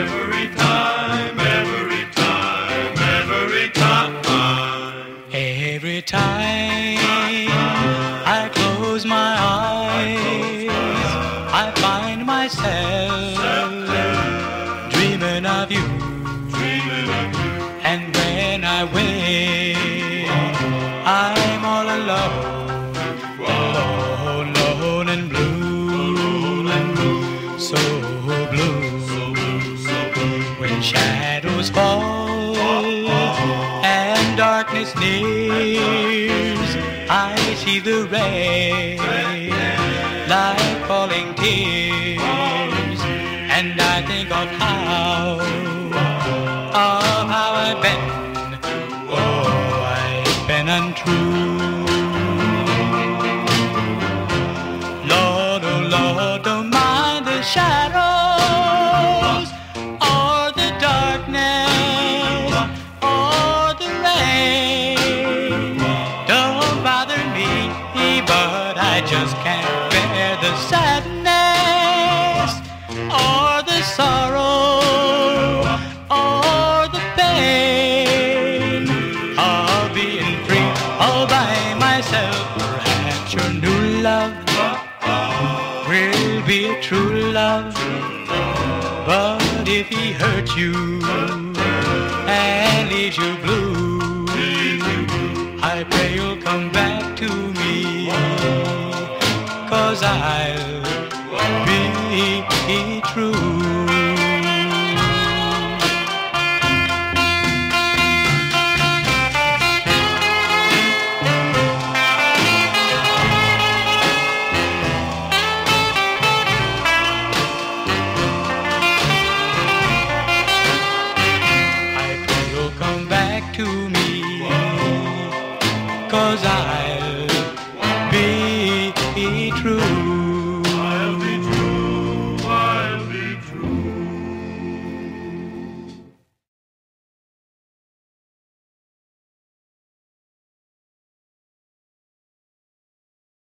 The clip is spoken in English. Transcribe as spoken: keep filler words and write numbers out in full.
every time, every time, every time. Every time I close my eyes, I find myself dreaming of you. And when I wake, I'm all alone, alone, alone and blue, so blue. When shadows fall and darkness nears, I see the rain like falling tears, and I think of how, of how I've been, oh, I've been untrue. Lord, oh Lord, don't mind the shadows, or the darkness, or the rain. Don't bother me, but I just can't bear the sadness, or the sorrow, or the pain of being free all by myself. Perhaps your new love will be a true love, but if he hurts you and leaves you blue, I pray you'll come back to me, 'cause I'll be